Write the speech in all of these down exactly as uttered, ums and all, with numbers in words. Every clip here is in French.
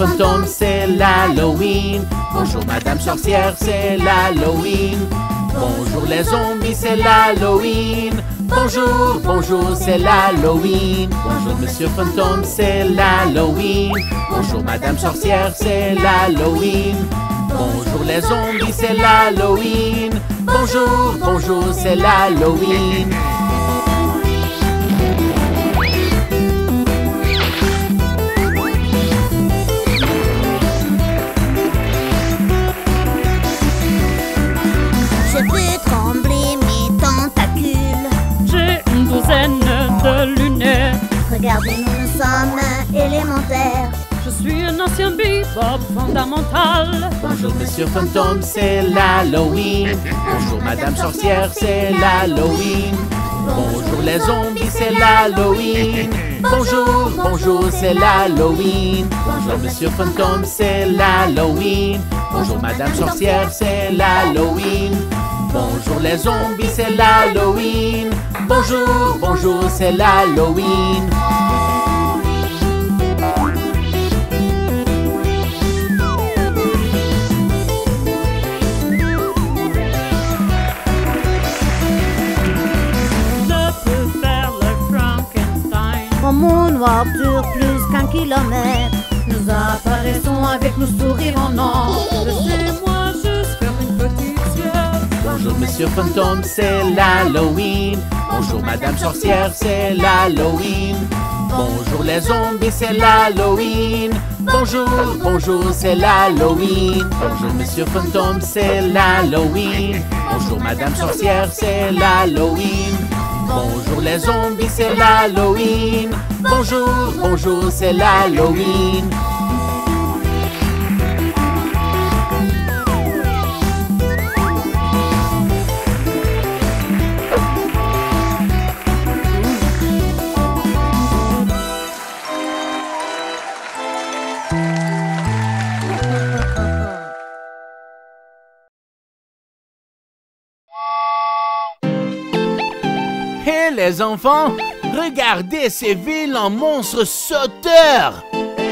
Fantôme, c'est l'Halloween. Bonjour Madame Sorcière, c'est l'Halloween. Bonjour les zombies, c'est l'Halloween. Bonjour, bonjour, c'est l'Halloween. Bonjour Monsieur Fantôme, c'est l'Halloween. Bonjour Madame Sorcière, c'est l'Halloween. Bonjour les zombies, c'est l'Halloween. Bonjour, bonjour, c'est l'Halloween. Je peux trembler mes tentacules. J'ai une douzaine de lunettes. Regardez, nous nous sommes élémentaires. Je suis un ancien bebop fondamental. Bonjour Monsieur Fantôme, c'est l'Halloween. Bonjour Madame Sorcière, c'est l'Halloween. Bonjour les zombies, c'est l'Halloween. Bonjour, bonjour, c'est l'Halloween. Bonjour Monsieur Fantôme, c'est l'Halloween. Bonjour Madame Sorcière, c'est l'Halloween. Bonjour les zombies, c'est l'Halloween. Bonjour, bonjour, c'est l'Halloween. Mon moonwalk dure plus qu'un kilomètre. Nous apparaissons avec nos sourires en or. Laissez-moi juste faire une petite sieste. Bonjour Monsieur Fantôme, c'est l'Halloween. Bonjour Madame Sorcière, c'est l'Halloween. Bonjour les zombies, c'est l'Halloween. Bonjour, bonjour, c'est l'Halloween. Bonjour Monsieur Fantôme, c'est l'Halloween. Bonjour Madame Sorcière, c'est l'Halloween. Bonjour les zombies, c'est l'Halloween. Bonjour, bonjour, c'est l'Halloween. Hé les enfants, regardez ces vilains monstres sauteurs!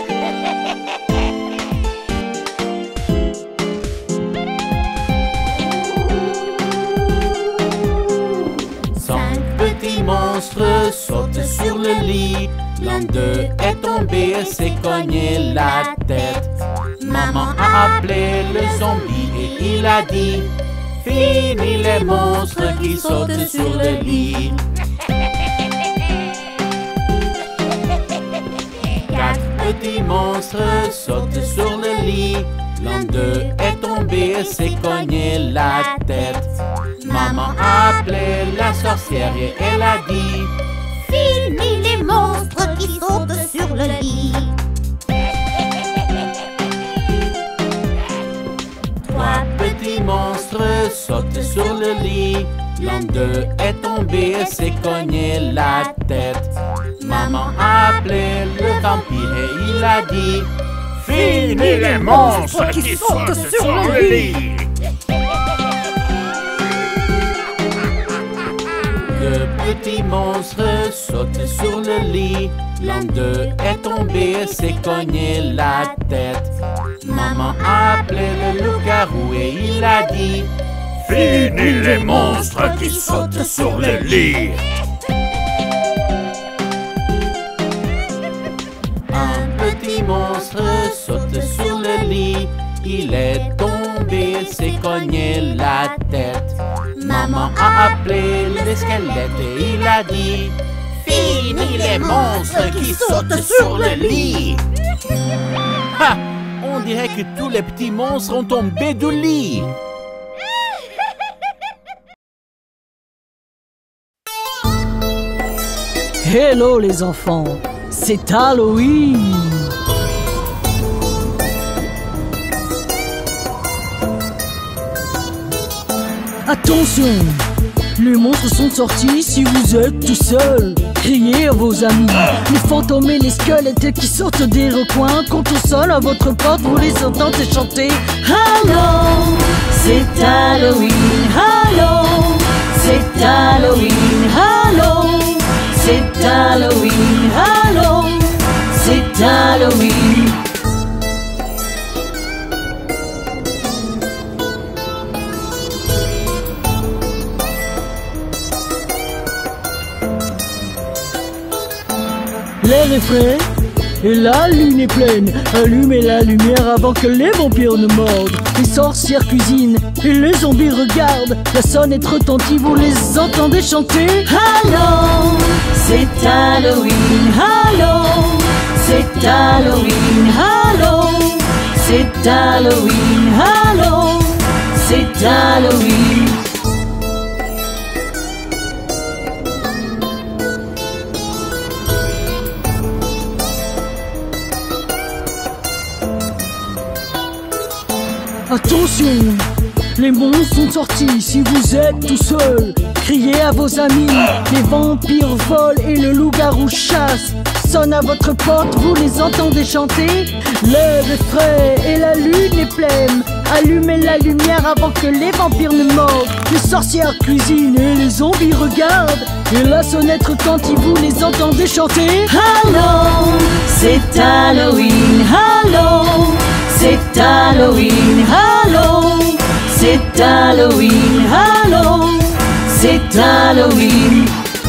Cinq petits monstres sautent sur le lit. L'un d'eux est tombé et s'est cogné la tête. Maman a appelé le zombie et il a dit: fini les monstres qui sautent sur le lit. Quatre petits monstres sautent sur le lit. L'un d'eux est tombé et s'est cogné la tête. Maman a appelé la sorcière et elle a dit: Fini les monstres qui sautent sur le lit. Trois petits monstres sautent sur le lit. L'un d'eux est tombé et s'est cogné la tête. Maman a appelé le vampire et il a dit: fini les monstres qui sautent sur le lit. Deux petits monstres sautent sur le lit. L'un d'eux est tombé et s'est cogné la tête. Maman a appelé le loup-garou et il a dit: fini les monstres qui sautent sur le lit. Un petit monstre saute sur le lit. Il est tombé et s'est cogné la tête. Maman a appelé le squelette et il a dit: fini les monstres qui sautent sur le lit. Ha! On dirait que tous les petits monstres ont tombé du lit. Hello les enfants, c'est Halloween. Attention, les monstres sont sortis. Si vous êtes tout seul, criez à vos amis. Les fantômes et les squelettes qui sortent des recoins comptent au sol à votre porte, vous les entendez chanter. Hello, c'est Halloween. Hello, c'est Halloween. Hello, c'est Halloween. Hello, c'est Halloween. L'air est frais et la lune est pleine. Allumez la lumière avant que les vampires ne mordent. Les sorcières cuisinent et les zombies regardent. La sonnette retentit, vous les entendez chanter. Allô, c'est Halloween. Allô, c'est Halloween. Allô, c'est Halloween. Allô, c'est Halloween. Attention, les monstres sont sortis. Si vous êtes tout seul, criez à vos amis. Les vampires volent et le loup-garou chasse. Sonne à votre porte, vous les entendez chanter. L'air est frais et la lune est pleine. Allumez la lumière avant que les vampires ne mordent. Les sorcières cuisinent et les zombies regardent. Et la sonnette retentit, vous les entendez chanter. Allô, c'est Halloween. Allô, c'est Halloween. Allô, c'est Halloween. Allô, c'est Halloween.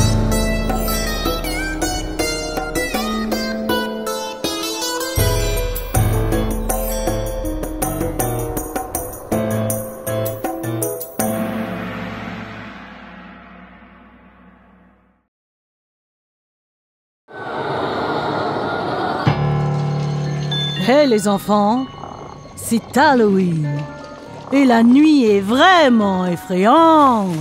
Hé hey, les enfants, c'est Halloween et la nuit est vraiment effrayante.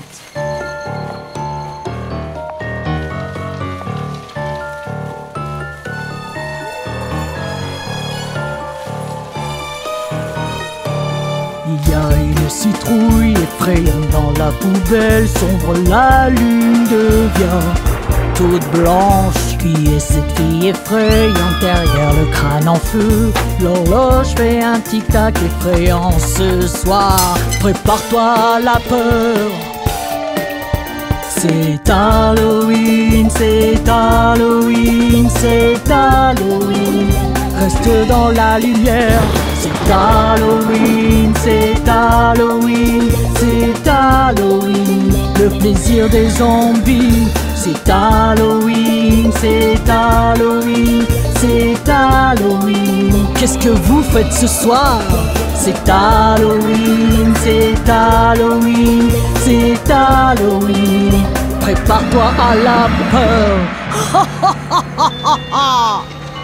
Il y a une citrouille effrayante dans la poubelle. Sombre, la lune devient toute blanche. Qui est cette fille effrayante derrière le crâne en feu? L'horloge fait un tic-tac effrayant ce soir. Prépare-toi à la peur. C'est Halloween, c'est Halloween, c'est Halloween. Reste dans la lumière. C'est Halloween, c'est Halloween, c'est Halloween. Le plaisir des zombies. C'est Halloween, c'est Halloween, c'est Halloween. Qu'est-ce que vous faites ce soir? C'est Halloween, c'est Halloween, c'est Halloween. Prépare-toi à la peur. Ha ha ha ha ha ha.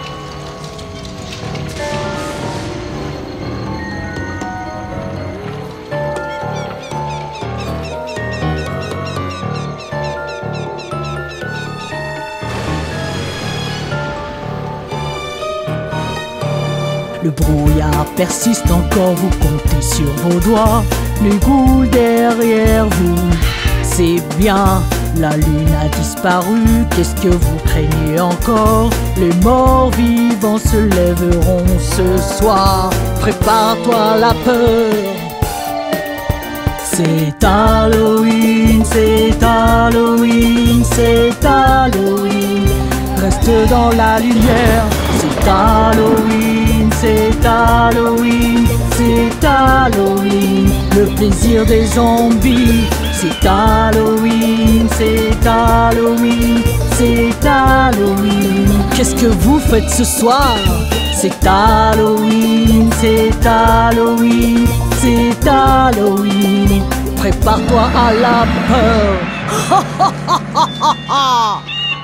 Le brouillard persiste encore, vous comptez sur vos doigts. Les ghouls derrière vous, c'est bien. La lune a disparu, qu'est-ce que vous craignez encore? Les morts vivants se lèveront ce soir. Prépare-toi à la peur. C'est Halloween, c'est Halloween, c'est Halloween. Reste dans la lumière. C'est Halloween, c'est Halloween, c'est Halloween. Le plaisir des zombies. C'est Halloween, c'est Halloween, c'est Halloween. Qu'est-ce que vous faites ce soir? C'est Halloween, c'est Halloween, c'est Halloween. Prépare-toi à la peur. Ha ha ha ha ha ha.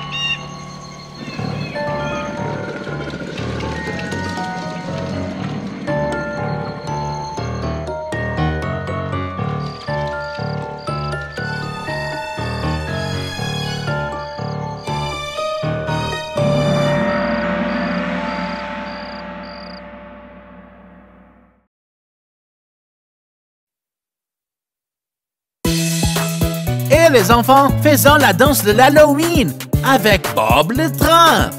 Et les enfants, faisons la danse de l'Halloween avec Bob le train.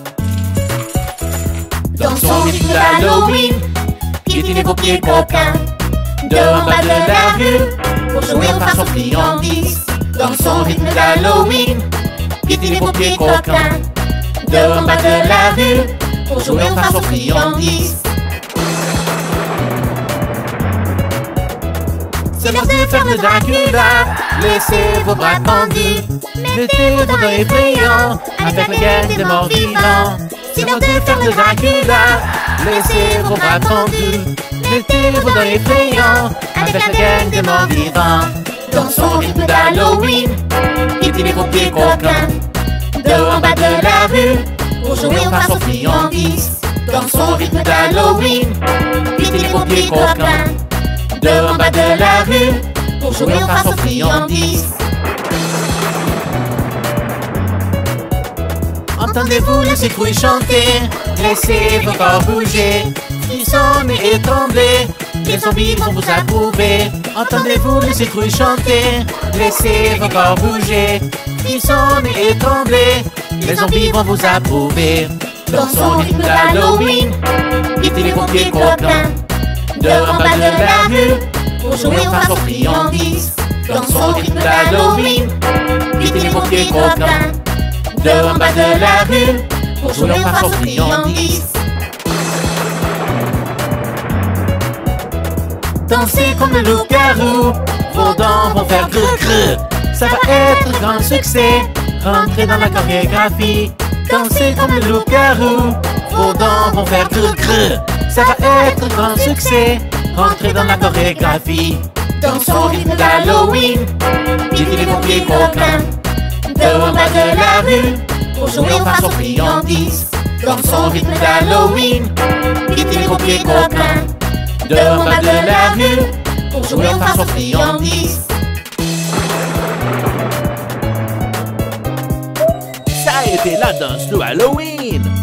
Dans son rythme d'Halloween, piétinez vos pieds coquins. De en bas de la rue, pour jouer aux farces aux friandises. Dans son rythme d'Halloween, piétinez vos pieds coquins. De en bas de la rue, pour jouer aux farces aux friandises. C'est l'heure de faire le Dracula, laissez vos bras tendus. Mettez vos doigts effrayants, avec la guerre des morts vivants. c'est l'heure de faire le Dracula. Laissez vos bras tendus, mettez vos dents effrayants avec la gang des morts vivants. Dans son rythme d'Halloween, piétinez vos pieds coquins. De en bas de la rue, pour jouer on passe aux friandises. Dans son rythme d'Halloween, piétinez vos pieds coquins. De en bas de la rue, pour jouer on passe aux friandises. Entendez-vous les citrouilles chanter? Laissez vos corps bouger, frissonner et trembler. Les zombies vont vous approuver. Entendez-vous les citrouilles chanter? Laissez vos corps bouger, frissonner et trembler. Les zombies vont vous approuver. Dans son rythme d'Halloween, piétinez vos pieds coquins. De en bas de la rue, pour jouer on passe aux friandises. Dans son rythme d'Halloween, piétinez vos pieds coquins. De en bas de la rue, pour jouer on passe aux friandises. Dansez comme le loup-garou, vos dents vont faire grrr-grrr. Ça va être un grand succès, rentrez dans la chorégraphie. Dansez comme le loup-garou, vos dents vont faire grrr-grrr. Ça va être un grand succès, rentrez dans la chorégraphie. Dans son rythme d'Halloween, piétinez vos pieds coquins. De en bas de la rue, pour jouer on passe aux friandises. Dans son rythme d'Halloween, piétinez vos pieds coquins. De en bas de la rue, pour jouer on passe aux friandises. Ça a été la danse de Halloween.